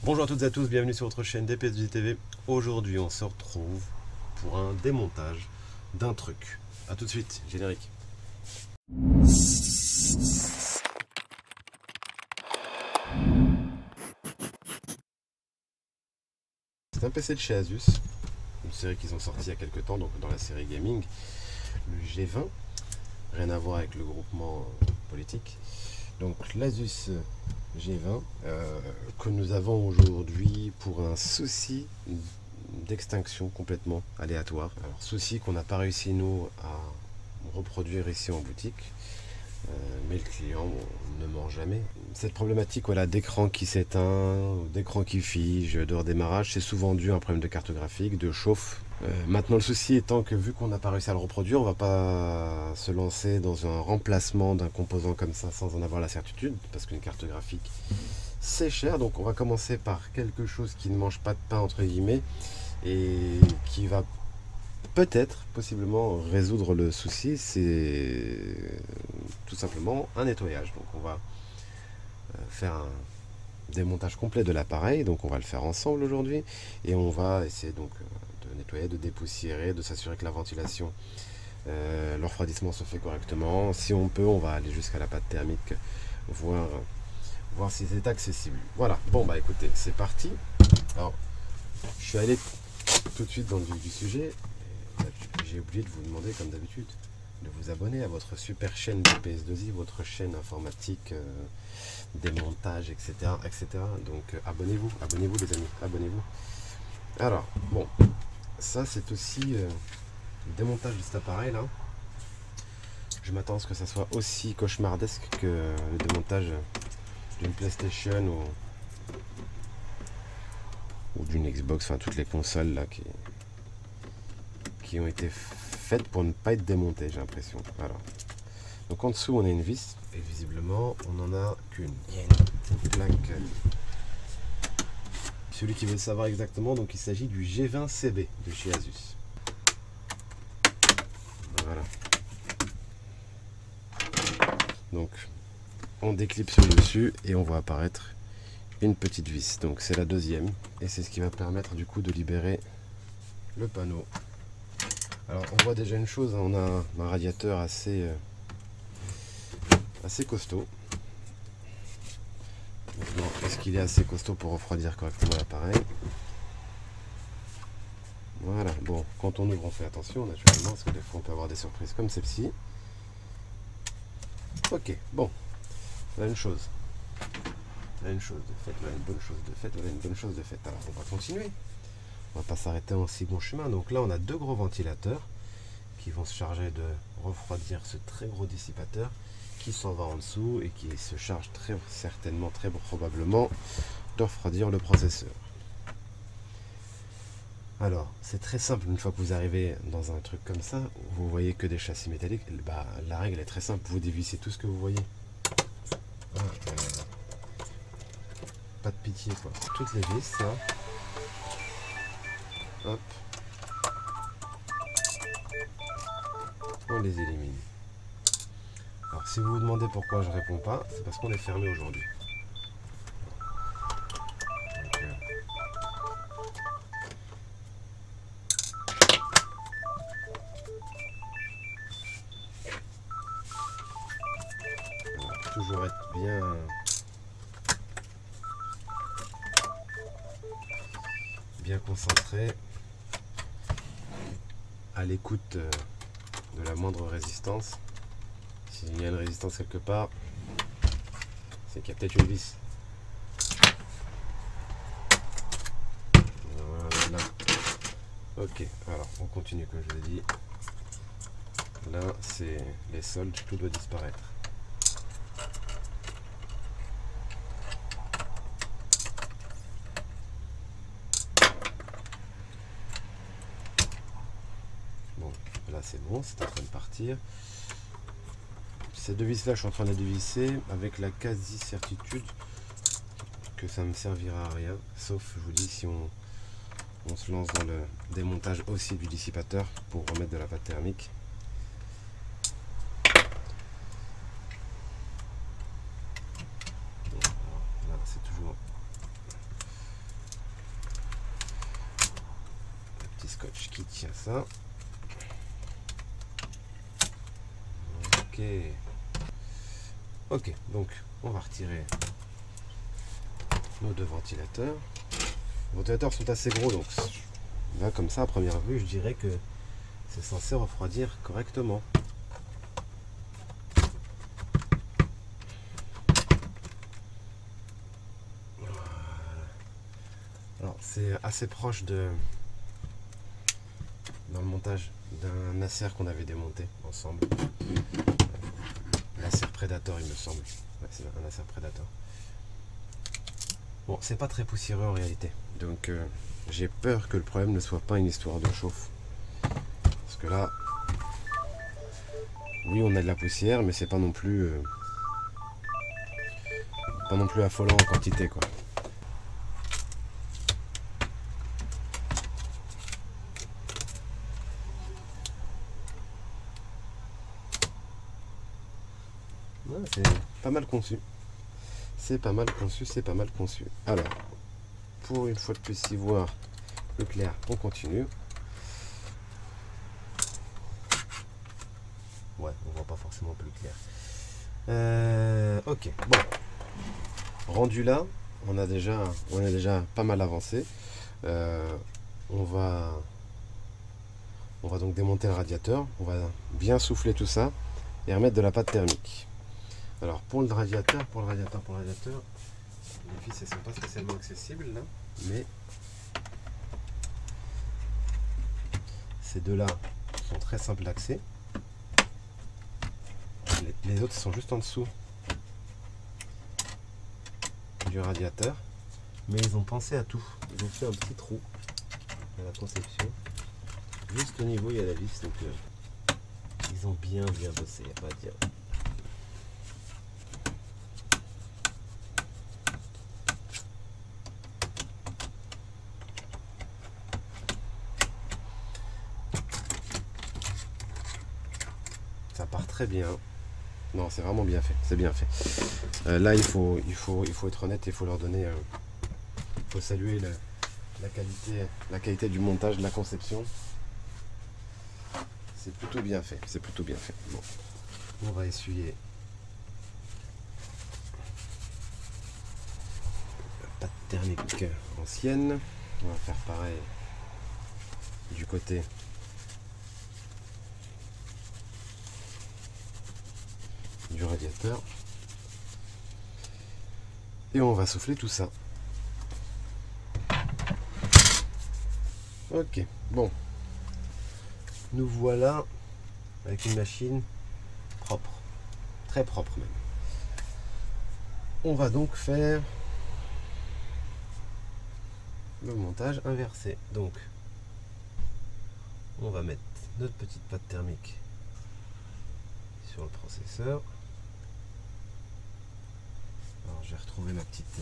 Bonjour à toutes et à tous, bienvenue sur votre chaîne DPSV TV. Aujourd'hui on se retrouve pour un démontage d'un truc. A tout de suite, générique. C'est un PC de chez Asus, une série qu'ils ont sorti il y a quelques temps, donc dans la série gaming, le G20, rien à voir avec le groupement politique. Donc l'Asus G20 que nous avons aujourd'hui pour un souci d'extinction complètement aléatoire. Alors souci qu'on n'a pas réussi nous à reproduire ici en boutique, mais le client ne ment jamais. Cette problématique voilà, d'écran qui s'éteint, d'écran qui fige, de redémarrage, c'est souvent dû à un problème de carte graphique, de chauffe. Maintenant le souci étant que vu qu'on n'a pas réussi à le reproduire, on va pas se lancer dans un remplacement d'un composant comme ça sans en avoir la certitude, parce qu'une carte graphique c'est cher, donc on va commencer par quelque chose qui ne mange pas de pain entre guillemets et qui va peut-être, possiblement résoudre le souci. C'est tout simplement un nettoyage. Donc on va faire un démontage complet de l'appareil, donc on va le faire ensemble aujourd'hui et on va essayer donc de nettoyer, de dépoussiérer, de s'assurer que la ventilation, le refroidissement se fait correctement. Si on peut, on va aller jusqu'à la pâte thermique, voir si c'est accessible. Voilà, bon bah écoutez, c'est parti. Alors, je suis allé tout de suite dans le vif du sujet. J'ai oublié de vous demander, comme d'habitude, de vous abonner à votre super chaîne DPS2i, votre chaîne informatique, démontage, etc. etc. Donc abonnez-vous les amis, abonnez-vous. Alors, bon, ça c'est aussi le démontage de cet appareil là. Je m'attends à ce que ça soit aussi cauchemardesque que le démontage d'une PlayStation ou d'une Xbox, enfin toutes les consoles là qui ont été faites pour ne pas être démontées, j'ai l'impression. Voilà. Donc en dessous on a une vis et visiblement on n'en a qu'une. Il y a une plaque. Celui qui veut savoir exactement, donc il s'agit du G20CB de chez Asus. Voilà. Donc on déclipse le dessus et on voit apparaître une petite vis. Donc c'est la deuxième et c'est ce qui va permettre du coup de libérer le panneau. Alors on voit déjà une chose, on a un radiateur assez costaud. Est-ce qu'il est assez costaud pour refroidir correctement l'appareil? Voilà, bon, quand on ouvre on fait attention naturellement parce que des fois on peut avoir des surprises comme celle-ci. Ok, bon, la même chose. Là une chose de faite, là une bonne chose de faite, là une bonne chose de faite. Alors on va continuer. On va pas s'arrêter en si bon chemin. Donc là on a deux gros ventilateurs qui vont se charger de refroidir ce très gros dissipateur qui s'en va en dessous et qui se charge très certainement, très probablement de refroidir le processeur. Alors c'est très simple, une fois que vous arrivez dans un truc comme ça, vous voyez que des châssis métalliques, bah, la règle est très simple, vous dévissez tout ce que vous voyez. Pas de pitié quoi. Toutes les vis là. Hop. On les élimine. Alors si vous vous demandez pourquoi je réponds pas, c'est parce qu'on est fermé aujourd'hui. Toujours être bien concentré, à l'écoute de la moindre résistance. S'il y a une résistance quelque part, c'est qu'il y a peut-être une vis. Voilà. Ok, alors on continue comme je l'ai dit. Là c'est les soldes, tout doit disparaître. Bon, là c'est bon, c'est en train de partir. Ces deux vis là, je suis en train de les dévisser avec la quasi certitude que ça ne me servira à rien, sauf je vous dis si on se lance dans le démontage aussi du dissipateur pour remettre de la pâte thermique. Bon, là c'est toujours scotch qui tient ça. Ok. Ok, donc on va retirer nos deux ventilateurs. Les ventilateurs sont assez gros, donc là comme ça à première vue je dirais que c'est censé refroidir correctement. Voilà. Alors c'est assez proche dans le montage d'un Acer qu'on avait démonté ensemble. L'Acer Predator il me semble. Ouais, c'est un Acer Predator. Bon, c'est pas très poussiéreux en réalité. Donc j'ai peur que le problème ne soit pas une histoire de chauffe. Parce que là, oui on a de la poussière, mais c'est pas non plus affolant en quantité quoi. Ouais, c'est pas mal conçu. C'est pas mal conçu, c'est pas mal conçu. Alors, pour une fois de plus y voir le clair, on continue. Ouais, on voit pas forcément plus clair. Ok, bon. Rendu là, on a déjà pas mal avancé. On va donc démonter le radiateur. On va bien souffler tout ça et remettre de la pâte thermique. Alors pour le radiateur, les vis elles sont pas spécialement accessibles là, mais ces deux là sont très simples d'accès. Les autres sont juste en dessous du radiateur, mais ils ont pensé à tout. Ils ont fait un petit trou à la conception. Juste au niveau il y a la vis, donc ils ont bien bossé, il n'y a pas à dire. Ça part très bien. Non, c'est vraiment bien fait. C'est bien fait. Là, il faut être honnête et il faut leur donner. Il faut saluer la qualité du montage, de la conception. C'est plutôt bien fait. C'est plutôt bien fait. Bon, on va essuyer la pâte thermique ancienne. On va faire pareil du côté du radiateur et on va souffler tout ça. Ok, bon, nous voilà avec une machine propre, très propre même. On va donc faire le montage inversé. Donc on va mettre notre petite pâte thermique sur le processeur. Alors j'ai retrouvé ma petite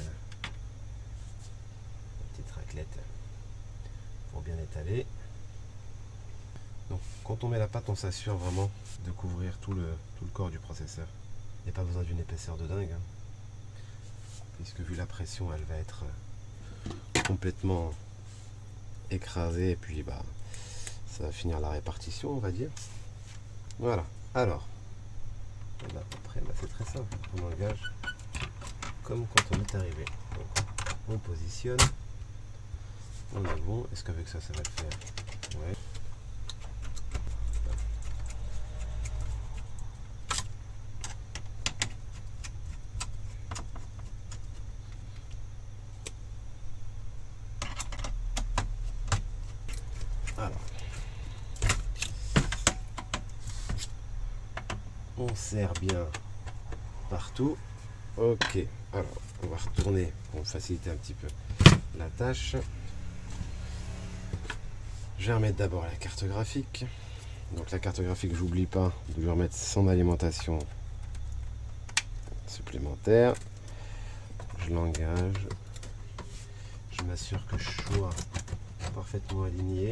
raclette pour bien étaler. Donc quand on met la pâte, on s'assure vraiment de couvrir tout le corps du processeur. Il n'y a pas besoin d'une épaisseur de dingue, hein, puisque vu la pression, elle va être complètement écrasée et puis bah ça va finir la répartition, on va dire. Voilà. Alors là, après bah, c'est très simple, on engage comme quand on est arrivé. Donc, on positionne, on est bon. Est-ce qu'avec ça, ça va le faire? Ouais. Alors, on serre bien partout. Ok, alors on va retourner pour faciliter un petit peu la tâche. Je vais remettre d'abord la carte graphique. Donc la carte graphique, j'oublie pas de lui remettre son alimentation supplémentaire. Je l'engage. Je m'assure que je sois parfaitement aligné.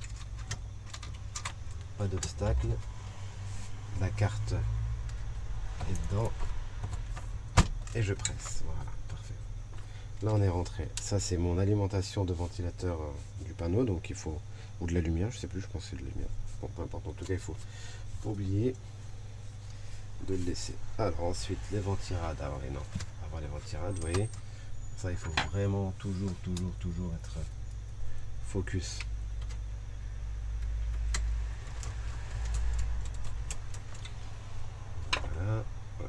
Pas d'obstacle. La carte est dedans. Et je presse. Voilà, parfait. là on est rentré. Ça c'est mon alimentation de ventilateur du panneau, donc il faut, ou de la lumière, je sais plus, je pense que c'est de la lumière. Bon, peu importe, en tout cas il faut pas oublier de le laisser. Alors ensuite les ventirades, avant les ventirades, vous voyez, ça il faut vraiment toujours être focus. Voilà.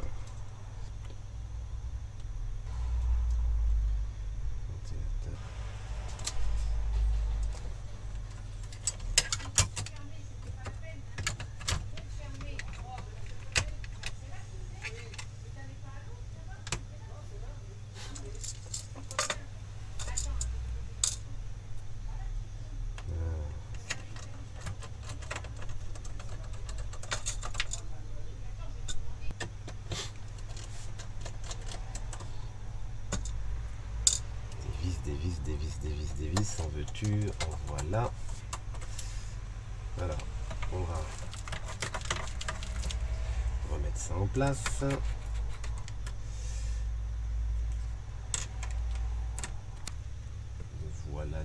Des vis, en veux-tu, en voilà. Voilà, on va remettre ça en place. Nous voilà.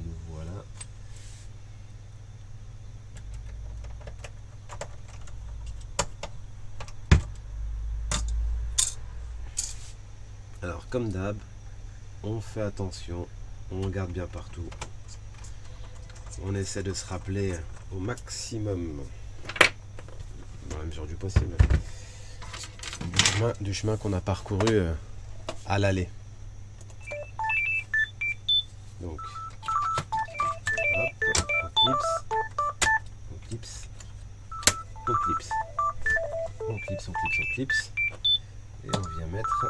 Alors, comme d'hab, on fait attention. On regarde bien partout. On essaie de se rappeler au maximum, dans la mesure du possible, du chemin qu'on a parcouru à l'aller. Donc, hop, on clipse, et on vient mettre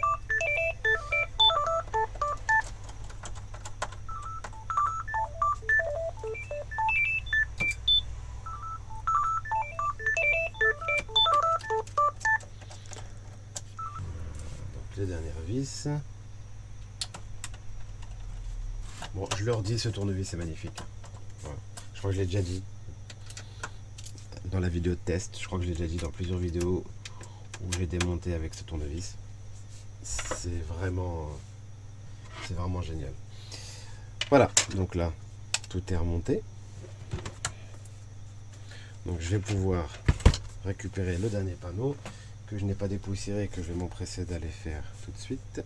les dernières vis. Bon, je leur dis, ce tournevis est magnifique. Voilà. Je crois que je l'ai déjà dit dans la vidéo de test. Je crois que je l'ai déjà dit dans plusieurs vidéos où j'ai démonté avec ce tournevis. C'est vraiment génial. Voilà, donc là, tout est remonté. Donc je vais pouvoir récupérer le dernier panneau que je n'ai pas dépoussiéré et que je vais m'empresser d'aller faire tout de suite.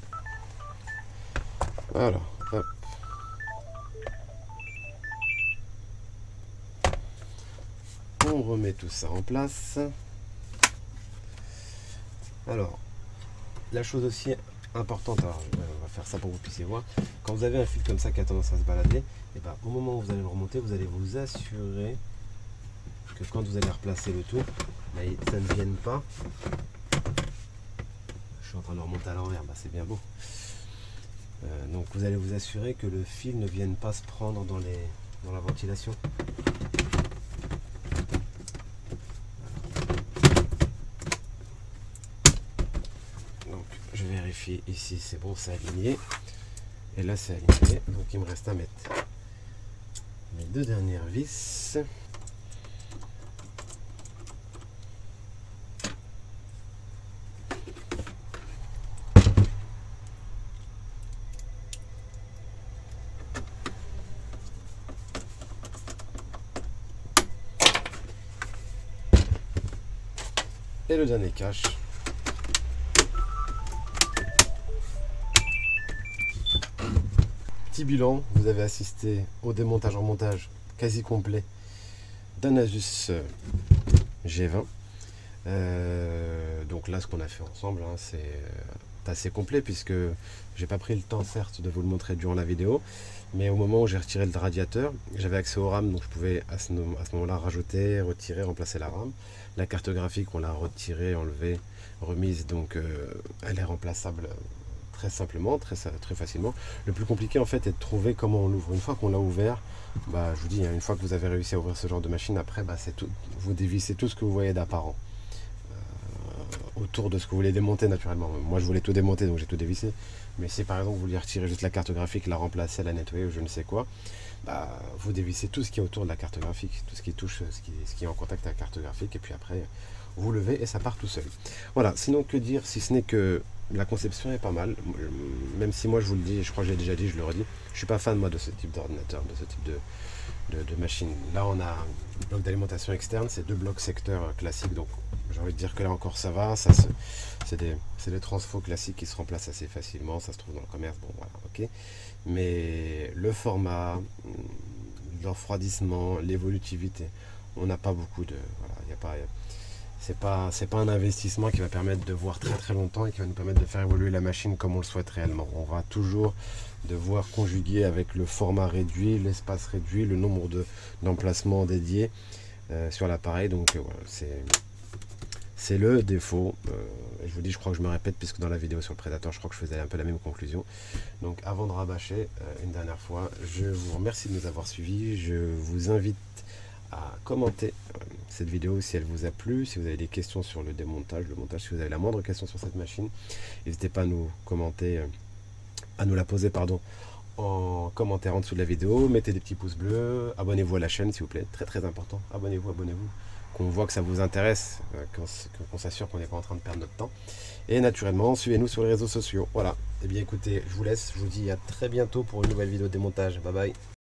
Voilà, hop. On remet tout ça en place. Alors, la chose aussi importante, alors on va faire ça pour que vous puissiez voir, quand vous avez un fil comme ça qui a tendance à se balader, et ben, au moment où vous allez le remonter, vous allez vous assurer que quand vous allez replacer le tout, ça ne vienne pas. Je suis en train de remonter à l'envers, bah c'est bien beau. Donc vous allez vous assurer que le fil ne vienne pas se prendre dans la ventilation. Donc je vérifie ici, c'est bon, c'est aligné. Et là c'est aligné, donc il me reste à mettre mes deux dernières vis. Et le dernier cache. Petit bilan, vous avez assisté au démontage en montage quasi complet d'un Asus G20. Donc là ce qu'on a fait ensemble, hein, c'est assez complet puisque j'ai pas pris le temps certes de vous le montrer durant la vidéo, mais au moment où j'ai retiré le radiateur, j'avais accès au RAM, donc je pouvais à ce moment-là rajouter, retirer, remplacer la RAM. La carte graphique, on l'a retirée, enlevée, remise, donc elle est remplaçable très simplement, très facilement. Le plus compliqué en fait est de trouver comment on l'ouvre. Une fois qu'on l'a ouvert, bah, je vous dis, hein, une fois que vous avez réussi à ouvrir ce genre de machine, après bah, c'est tout, vous dévissez tout ce que vous voyez d'apparent autour de ce que vous voulez démonter naturellement. Moi je voulais tout démonter, donc j'ai tout dévissé. Mais si par exemple vous voulez retirer juste la carte graphique, la remplacer, la nettoyer ou je ne sais quoi, bah, vous dévissez tout ce qui est autour de la carte graphique, tout ce qui touche, ce qui est en contact avec la carte graphique, et puis après vous levez et ça part tout seul. Voilà, sinon que dire si ce n'est que la conception est pas mal, même si moi je vous le dis, je crois que j'ai déjà dit, je le redis, je suis pas fan moi de ce type d'ordinateur, de ce type de machine. Là on a un bloc d'alimentation externe, c'est 2 blocs secteurs classiques, donc j'ai envie de dire que là encore ça va, c'est des transfos classiques qui se remplacent assez facilement, ça se trouve dans le commerce, bon voilà, ok. Mais le format, l'enfroidissement, l'évolutivité, on n'a pas beaucoup de... Voilà, il n'y a pas... C'est pas un investissement qui va permettre de voir très très longtemps et qui va nous permettre de faire évoluer la machine comme on le souhaite réellement. On va toujours devoir conjuguer avec le format réduit, l'espace réduit, le nombre d'emplacements dédiés sur l'appareil. Donc voilà, c'est le défaut. Je vous dis, je crois que je me répète puisque dans la vidéo sur le Predator, je crois que je faisais un peu la même conclusion. Donc avant de rabâcher une dernière fois, je vous remercie de nous avoir suivis. Je vous invite à commenter cette vidéo si elle vous a plu, si vous avez des questions sur le démontage, le montage, si vous avez la moindre question sur cette machine, n'hésitez pas à nous commenter, à nous la poser pardon, en commentaire en dessous de la vidéo, mettez des petits pouces bleus, abonnez-vous à la chaîne s'il vous plaît, très très important, abonnez-vous, qu'on voit que ça vous intéresse, qu'on s'assure qu'on n'est pas en train de perdre notre temps, et naturellement suivez-nous sur les réseaux sociaux. Voilà, et bien écoutez, je vous laisse, je vous dis à très bientôt pour une nouvelle vidéo de démontage, bye bye.